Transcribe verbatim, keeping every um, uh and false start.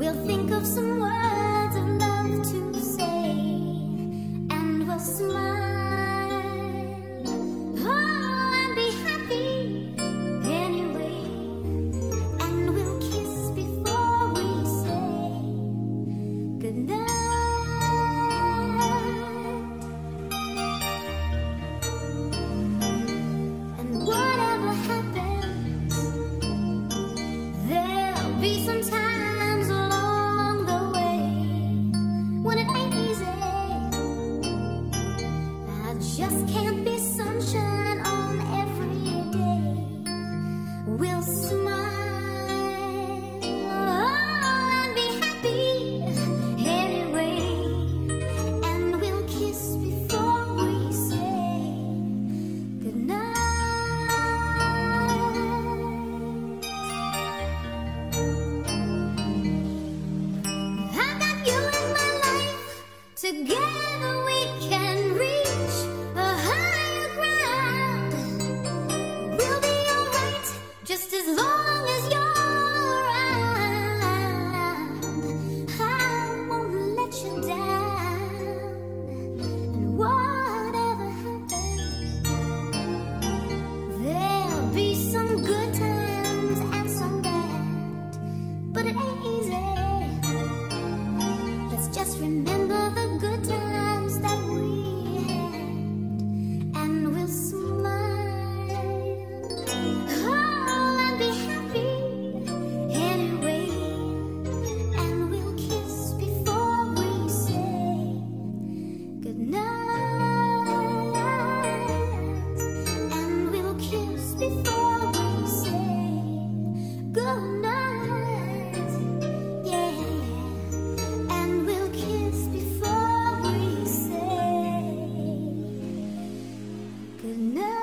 We'll think of some words of love to say, and we'll smile, oh, and be happy anyway. And we'll kiss before we say goodnight. And whatever happens, there'll be some times along the way when it ain't easy. I just can't be sunshine on every day. We'll smile, oh, and be happy anyway. And we'll kiss before we say goodnight. Together we can reach a higher ground. We'll be alright just as long as you're around. I won't let you down. And whatever happens, there'll be some good times and some bad, but it ain't easy. Let's just remember the good times that we had, and we'll smile, oh, and be happy anyway. And we'll kiss before we say goodnight. And we'll kiss before we say goodnight. Yeah. And we'll kiss before we say goodnight.